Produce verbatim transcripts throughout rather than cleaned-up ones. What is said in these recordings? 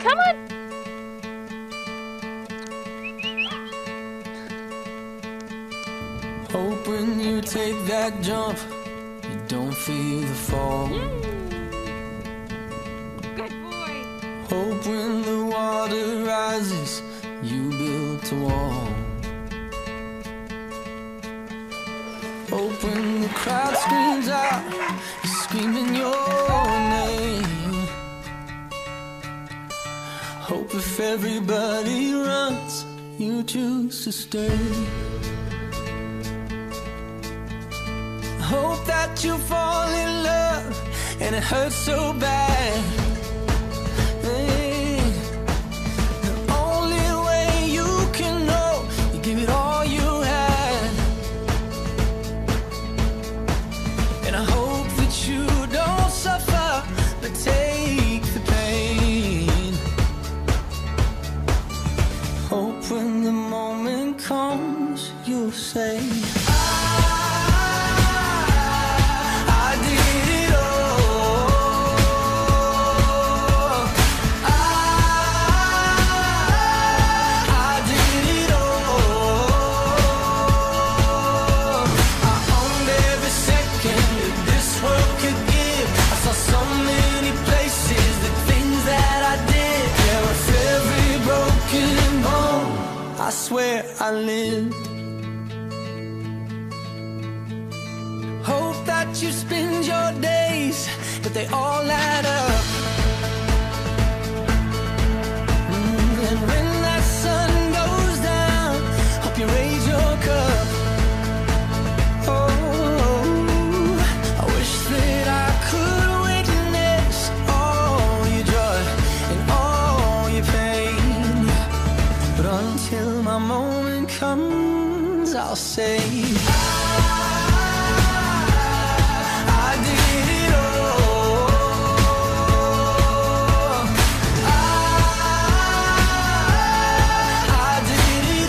Come on. Hope when you take that jump, you don't feel the fall. Good boy. Hope when the water rises, you build a wall. Hope when the crowd screams out, you're screaming your name. Hope if everybody runs, you choose to stay. Hope that you fall in love and it hurts so bad. Hey, the only way you can know, you give it all you had. And I hope that you don't suffer, but take the pain. Hope when the moment comes, you'll say, I swear I lived. Hope that you spend your days, but they all add up. Mm, and when that sun goes down, hope you raise your cup. Oh, I wish that I could witness all your joy and all your pain. But until my moment comes, I'll say, I, I did it all. I, I did it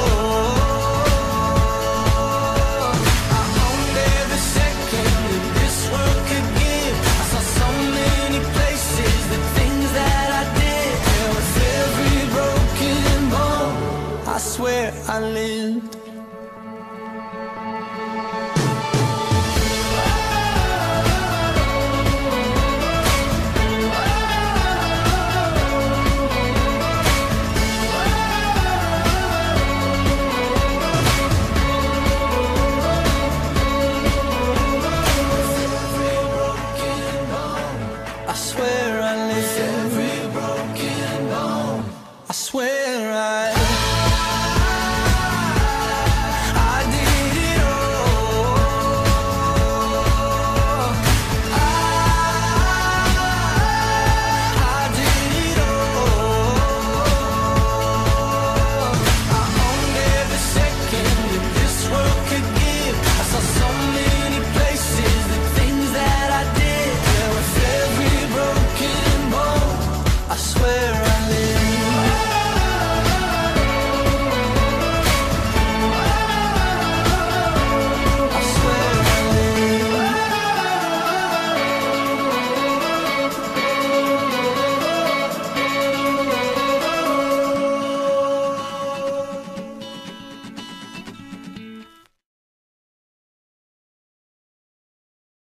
all. I owned every second that this world could give. I saw so many places, the things that I did. There was every broken bone, I swear I lived. I swear I lived. Every broken bone, I swear